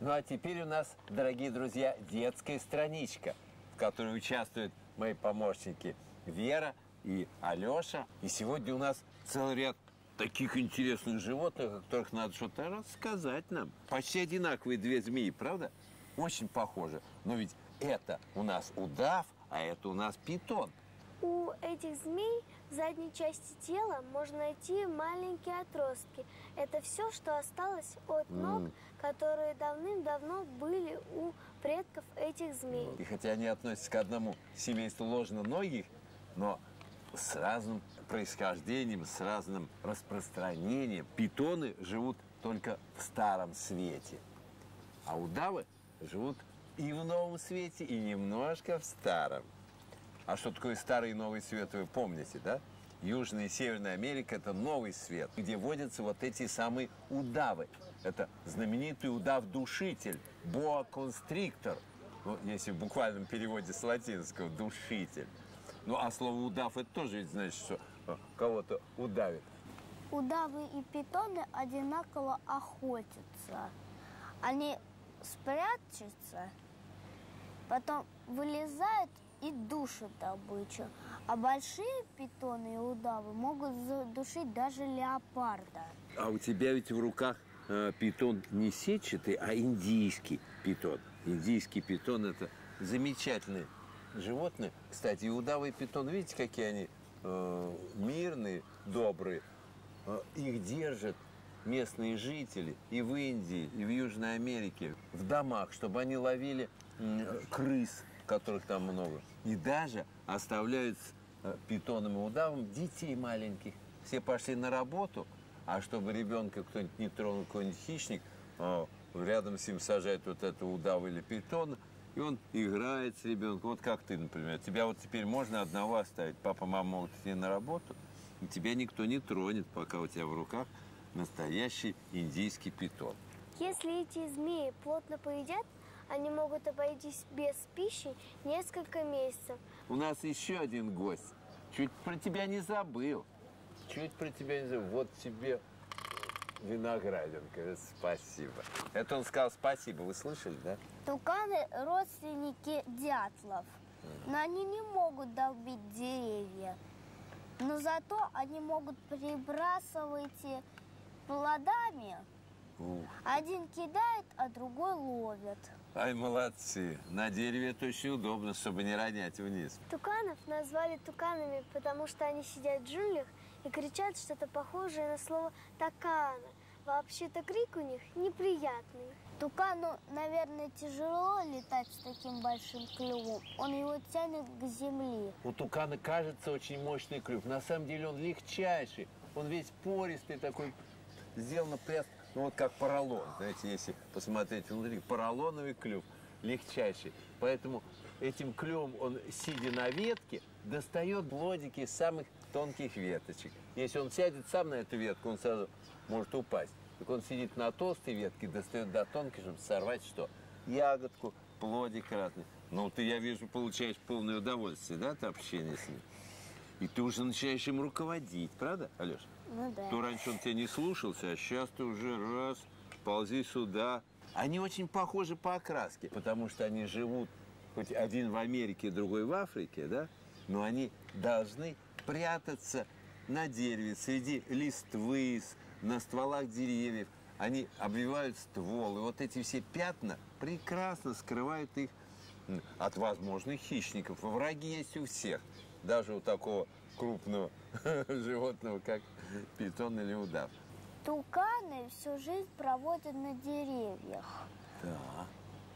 Ну а теперь у нас, дорогие друзья, детская страничка, в которой участвуют мои помощники Вера и Алеша. И сегодня у нас целый ряд таких интересных животных, о которых надо что-то рассказать нам. Почти одинаковые две змеи, правда? Очень похожи. Но ведь это у нас удав, а это у нас питон. У этих змей в задней части тела можно найти маленькие отростки. Это все, что осталось от ног, которые давным-давно были у предков этих змей. И хотя они относятся к одному семейству ложноногих, но с разным происхождением, с разным распространением. Питоны живут только в Старом Свете, а удавы живут и в Новом Свете, и немножко в Старом. А что такое Старый и Новый Свет, вы помните, да? Южная и Северная Америка – это Новый Свет, где водятся вот эти самые удавы. Это знаменитый удав-душитель, боа-констриктор, ну, если в буквальном переводе с латинского – душитель. Ну, а слово «удав» – это тоже ведь значит, что кого-то удавит. Удавы и питоны одинаково охотятся. Они спрячутся, потом вылезают и душат добычу. А большие питоны и удавы могут задушить даже леопарда. А у тебя ведь в руках питон не сетчатый, а индийский питон. Индийский питон – это замечательные животные. Кстати, и удавы, и питон, видите, какие они мирные, добрые. Их держат местные жители и в Индии, и в Южной Америке, в домах, чтобы они ловили крыс, которых там много. И даже оставляют с питоном и удавом детей маленьких. Все пошли на работу, а чтобы ребенка кто-нибудь не тронул, какой-нибудь хищник, рядом с ним сажает вот это удава или питона, и он играет с ребенком. Вот как ты, например. Тебя вот теперь можно одного оставить. Папа, мама могут идти на работу, и тебя никто не тронет, пока у тебя в руках настоящий индийский питон. Если эти змеи плотно поедят, они могут обойтись без пищи несколько месяцев. У нас еще один гость. Чуть про тебя не забыл. Чуть про тебя не забыл. Вот тебе виноградинка. Спасибо. Это он сказал спасибо. Вы слышали, да? Туканы – родственники дятлов, но они не могут долбить деревья. Но зато они могут прибрасывать плодами. Один кидает, а другой ловит. Ай, молодцы. На дереве это очень удобно, чтобы не ронять вниз. Туканов назвали туканами, потому что они сидят в джунглях и кричат что-то похожее на слово «такана». Вообще-то крик у них неприятный. Тукану, наверное, тяжело летать с таким большим клювом. Он его тянет к земле. У тукана кажется очень мощный клюв. На самом деле он легчайший. Он весь пористый такой, сделан прям, ну вот как поролон. Знаете, если посмотреть внутри, поролоновый клюв, легчайший. Поэтому этим клювом он, сидя на ветке, достает плодики из самых тонких веточек. Если он сядет сам на эту ветку, он сразу может упасть. Так он сидит на толстой ветке, достает до тонкой, чтобы сорвать что? Ягодку, плодик разный. Ну, ты, я вижу, получаешь полное удовольствие, да, от общения с ним? И ты уже начинаешь им руководить, правда, Алеш? Ну да. То раньше он тебя не слушался, а сейчас ты уже раз, ползи сюда. Они очень похожи по окраске, потому что они живут, хоть один в Америке, другой в Африке, да, но они должны прятаться на дереве, среди листвы, на стволах деревьев. Они обвивают ствол, и вот эти все пятна прекрасно скрывают их от возможных хищников. Враги есть у всех, даже у такого крупного животного, как питон или удав. Туканы всю жизнь проводят на деревьях. Да.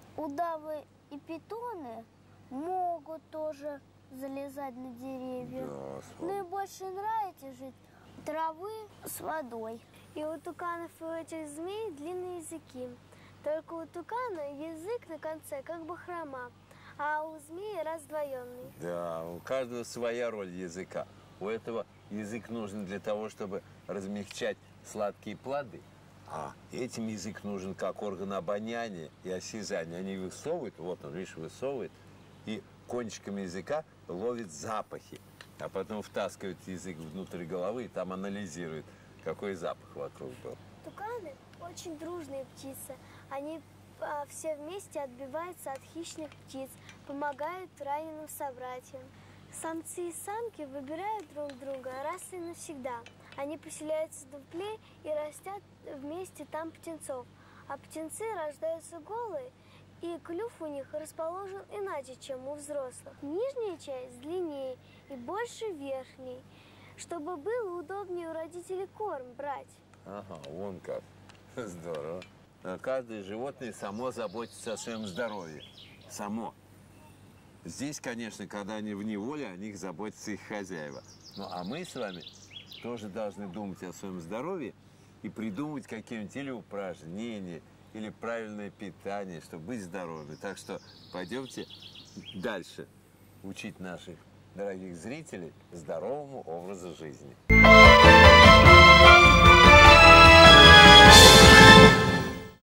Удавы и питоны могут тоже залезать на деревья. Да, но им больше нравится жить травы с водой. И у туканов и у этих змей длинные языки. Только у тукана язык на конце как бы хрома, а у змеи раздвоенный. Да, у каждого своя роль языка. У этого язык нужен для того, чтобы размягчать сладкие плоды. А этим язык нужен как орган обоняния и осязания. Они высовывают, вот он, видишь, высовывает, и кончиками языка ловит запахи. А потом втаскивает язык внутрь головы и там анализирует, какой запах вокруг был. Туканы очень дружные птицы. Они все вместе отбиваются от хищных птиц, помогают раненым собратьям. Самцы и самки выбирают друг друга раз и навсегда. Они поселяются в дупле и растят вместе там птенцов. А птенцы рождаются голые, и клюв у них расположен иначе, чем у взрослых. Нижняя часть длиннее и больше верхней, чтобы было удобнее у родителей корм брать. Ага, вон как. Здорово. А каждое животное само заботится о своем здоровье. Само. Здесь, конечно, когда они в неволе, о них заботятся их хозяева. Ну, а мы с вами тоже должны думать о своем здоровье и придумывать какие-нибудь или упражнения, или правильное питание, чтобы быть здоровыми. Так что пойдемте дальше учить наших дорогих зрителей здоровому образу жизни.